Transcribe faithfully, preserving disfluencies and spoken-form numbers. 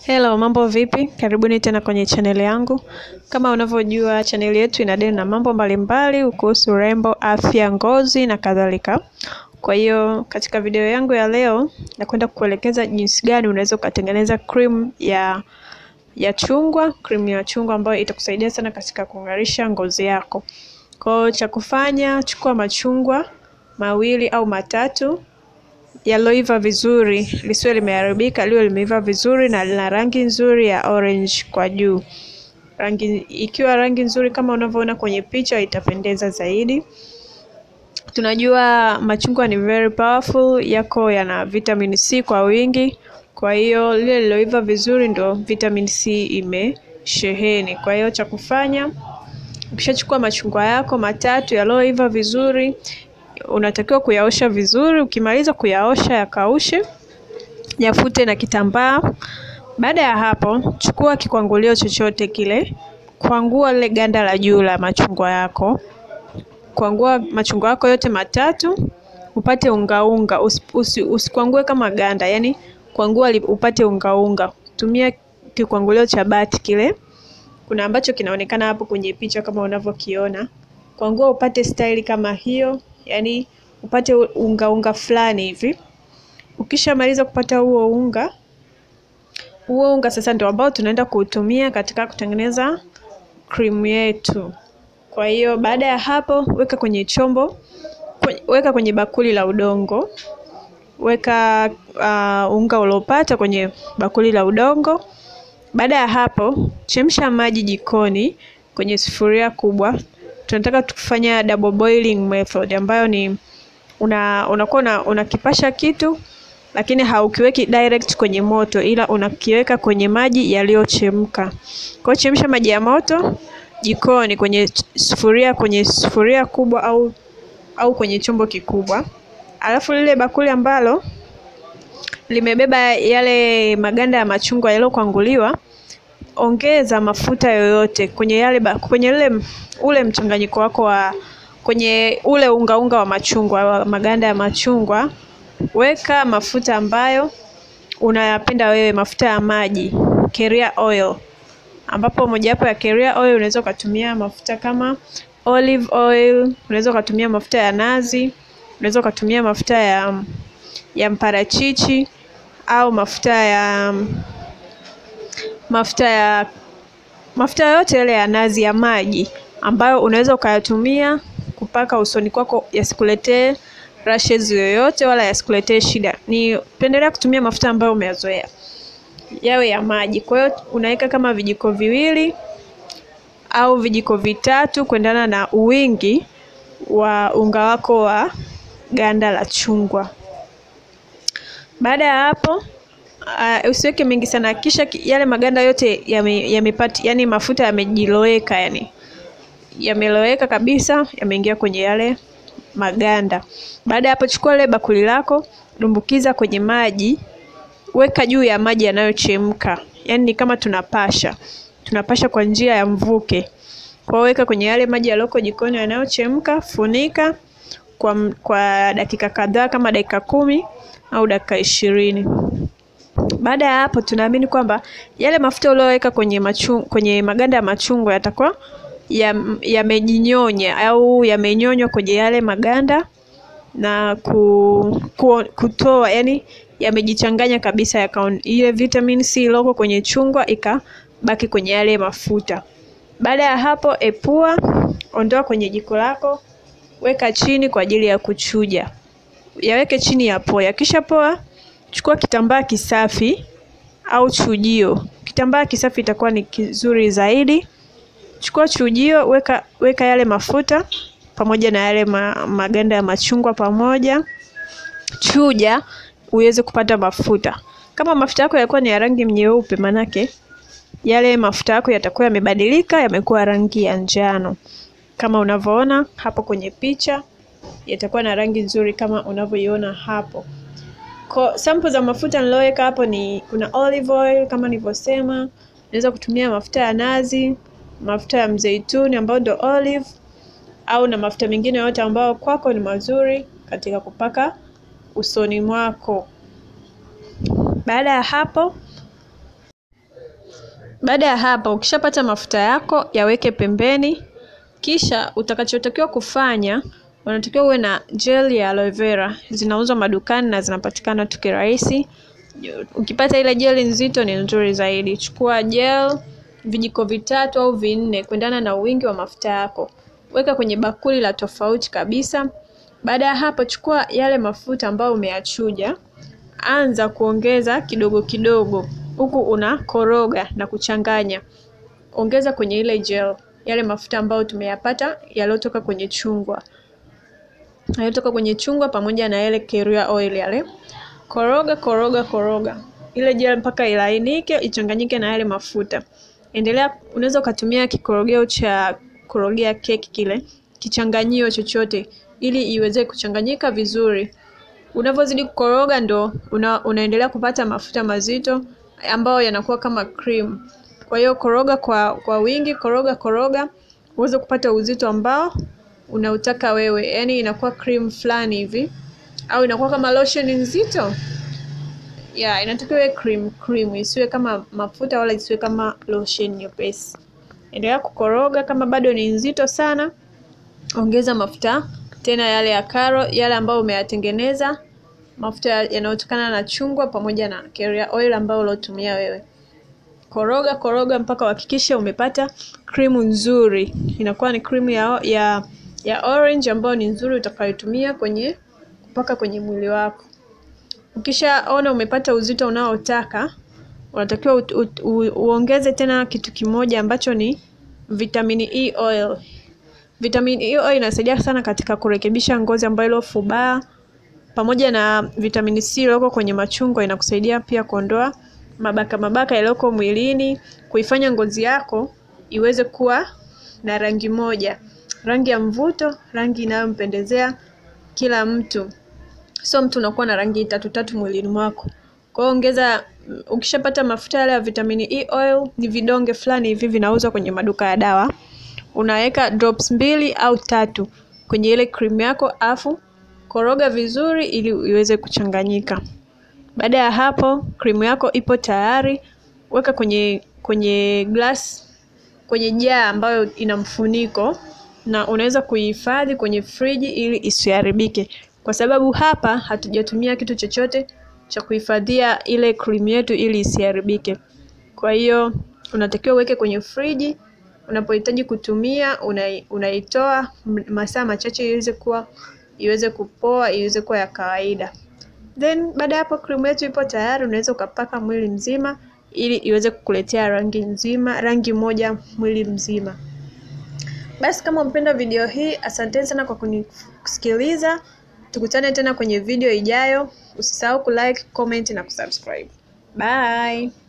Hello, mambo vipi? Karibuni tena kwenye channel yangu. Kama unavyojua channel yetu inadili na mambo mbalimbali kuhusu urembo, afya, ngozi na kadhalika. Kwa hiyo katika video yangu ya leo nakwenda kukuelekeza jinsi gani unaweza kutengeneza cream ya ya chungwa, cream ya chungwa ambayo itakusaidia sana katika kung'arisha ngozi yako. Kwa hiyo cha kufanya, chukua machungwa mawili au matatu yaloiva vizuri, lisiwe limeharibika, liwe limeiva vizuri na lina rangi nzuri ya orange kwa juu. Rangi ikiwa rangi nzuri kama unavyoona kwenye picha itapendeza zaidi. Tunajua machungwa ni very powerful, yako yana vitamin C kwa wingi. Kwa hiyo lile liloiva vizuri ndo vitamin C imesheheni. Kwa hiyo cha kufanya, ukishachukua machungwa yako matatu yaloiva vizuri, unatakiwa kuyaosha vizuri. Ukimaliza kuyaosha yakaushe, yafute na kitambaa. Baada ya hapo, chukua kikwangulio chochote kile, kwangua lile ganda la juu la machungwa yako. Kwangua machungwa yako yote matatu, upate unga unga. Usikwangue kama ganda, yani kwangua upate unga unga. Tumia kikwangulio cha bati kile. Kuna ambacho kinaonekana hapo kwenye picha kama unavyokiona. Kwangua upate style kama hiyo, yani upate unga unga fulani hivi. Ukishamaliza kupata huo unga, huo unga sasa ndio ambao tunaenda kuutumia katika kutengeneza cream yetu. Kwa hiyo baada ya hapo, weka kwenye chombo, weka kwenye bakuli la udongo. Weka uh, unga uliopata kwenye bakuli la udongo. Baada ya hapo, chemsha maji jikoni kwenye sufuria kubwa. Tunataka tukifanya double boiling method ambayo ni una unakuwa una, unakipasha kitu lakini haukiweki direct kwenye moto, ila unakiweka kwenye maji yaliyochemka. Kwa chemsha maji ya moto jikoni kwenye sufuria kwenye sufuria kubwa au au kwenye chombo kikubwa. Alafu lile bakuli ambalo limebeba yale maganda ya machungwa yaliyokwanguliwa, ongeza mafuta yoyote kwenye yale kwenye ule ule mchanganyiko wako wa kwenye ule unga unga wa machungwa wa maganda ya machungwa. Weka mafuta ambayo unayapenda wewe, mafuta ya maji, carrier oil, ambapo mojawapo ya carrier oil unaweza kutumia mafuta kama olive oil, unaweza kutumia mafuta ya nazi, unaweza kutumia mafuta ya ya mparachichi au mafuta ya mafuta ya mafuta yote yale ya nazi ya maji ambayo unaweza ukayatumia kupaka usoni kwako, yasikuletee rashes yoyote wala yasikuletee shida. Ni pendelea kutumia mafuta ambayo umeyazoea, yawe ya maji. Kwa hiyo unaweka kama vijiko viwili au vijiko vitatu kuendana na uwingi wa unga wako wa ganda la chungwa. Baada ya hapo, uh, usiweke mengi sana, kisha yale maganda yote yamepata, yani mafuta yamejiloweka, yani yameloweka kabisa, yameingia kwenye yale maganda. Baada ya hapo, chukua ile bakuli lako, dumbukiza kwenye maji, weka juu ya maji yanayochemka. Yani ni kama tunapasha. Tunapasha kwa njia ya mvuke. Kwa weka kwenye yale maji yaloko jikoni yanayochemka, funika kwa kwa dakika kadhaa kama dakika kumi au dakika ishirini. Baada ya hapo, tunaamini kwamba yale mafuta uliyoweka kwenye machungwa, kwenye maganda ya machungwa yatakuwa yamejinyonya ya au yamenyonywa kwenye yale maganda na ku, ku, kutoa, yani yamejichanganya kabisa, ya ile vitamin C iliyoko kwenye chungwa ikabaki kwenye yale mafuta. Baada ya hapo, epua, ondoa kwenye jiko lako, weka chini kwa ajili ya kuchuja. Yaweke chini ya poa. Kisha poa, chukua kitambaa kisafi au chujio. Kitambaa kisafi itakuwa ni kizuri zaidi. Chukua chujio, weka weka yale mafuta pamoja na yale ma, maganda ya machungwa pamoja. Chuja uweze kupata mafuta. Kama mafuta yako yalikuwa ni ya rangi nyeupe, manake yale mafuta yako yatakuwa yamebadilika, yamekuwa rangi ya njano. Kama unavyoona hapo kwenye picha, yatakuwa na rangi nzuri kama unavyoiona hapo. Kwa sample za mafuta niloweka hapo ni kuna olive oil kama nilivyosema, unaweza kutumia mafuta ya nazi, mafuta ya mzeituni ambayo ndo olive, au na mafuta mengine yote ambayo kwako ni mazuri katika kupaka usoni mwako. Baada ya hapo, Baada ya hapa, ukishapata mafuta yako yaweke pembeni. Kisha utakachotakiwa kufanya, unatakiwa uwe na gel ya aloe vera. Zinauzwa madukani na zinapatikana tu kirahisi. Ukipata ile gel nzito ni nzuri zaidi. Chukua gel vijiko vitatu au vinne kuendana na wingi wa mafuta yako. Weka kwenye bakuli la tofauti kabisa. Baada ya hapo, chukua yale mafuta ambayo umeyachuja. Anza kuongeza kidogo kidogo, huku unakoroga na kuchanganya. Ongeza kwenye ile gel yale mafuta ambayo tumeyapata yaliyotoka kwenye chungwa. Yaliyotoka kwenye chungwa pamoja na yale carrier oil yale. Koroga koroga koroga ile gel mpaka ilainike, ichanganyike na yale mafuta. Endelea, unaweza ukatumia kikorogeo cha kurogea keki, kile kichanganyio chochote, ili iweze kuchanganyika vizuri. Unavozidi kukoroga ndo una, unaendelea kupata mafuta mazito ambayo yanakuwa kama cream. Kwa hiyo koroga kwa kwa wingi, koroga koroga uweze kupata uzito ambao unautaka wewe. Yaani inakuwa cream fulani hivi au inakuwa kama lotion nzito. Yeah, inatakiwa cream cream, isiwe kama mafuta wala isiwe kama lotion nyepesi. Endelea kukoroga. Kama bado ni nzito sana, ongeza mafuta tena yale ya karo, yale ambayo umeyatengeneza, mafuta yanayotokana na chungwa pamoja na carrier oil ambayo ulotumia wewe. Koroga koroga mpaka uhakikishe umepata cream nzuri. Inakuwa ni cream ya ya ya orange ambayo ni nzuri utakayotumia kwenye kupaka kwenye mwili wako. Ukishaona umepata uzito unaotaka, unatakiwa u, u, u, uongeze tena kitu kimoja ambacho ni vitamin E oil. Vitamin E oil inasaidia sana katika kurekebisha ngozi ambayo iliyofubaa, pamoja na vitamin C iliyoko kwenye machungwa inakusaidia pia kuondoa mabaka mabaka yaliyoko mwilini, kuifanya ngozi yako iweze kuwa na rangi moja, rangi ya mvuto, rangi inayompendezea kila mtu. So mtu unakuwa na rangi tatu tatu mwilini mwako. Kwa hiyo ongeza, ukishapata mafuta yale ya vitamin E oil, ni vidonge fulani hivi vinauzwa kwenye maduka ya dawa. Unaweka drops mbili au tatu kwenye ile cream yako, afu koroga vizuri ili iweze kuchanganyika. Baada ya hapo, cream yako ipo tayari. Weka kwenye kwenye glass, kwenye jar ambayo ina mfuniko, na unaweza kuihifadhi kwenye friji ili isiharibike. Kwa sababu hapa hatujatumia kitu chochote cha kuhifadhia ile cream yetu ili isiharibike. Kwa hiyo unatakiwa uweke kwenye friji. Unapohitaji kutumia, unaitoa masaa machache iweze kuwa iweze kupoa, iweze kuwa ya kawaida. Then baada hapo cream yetu ipo tayari. Unaweza ukapaka mwili mzima ili iweze kukuletea rangi nzima, rangi moja mwili mzima. Basi kama umpenda video hii, asanteni sana kwa kunisikiliza. Tukutane tena kwenye video ijayo. Usisahau kulike, comment na kusubscribe. Bye.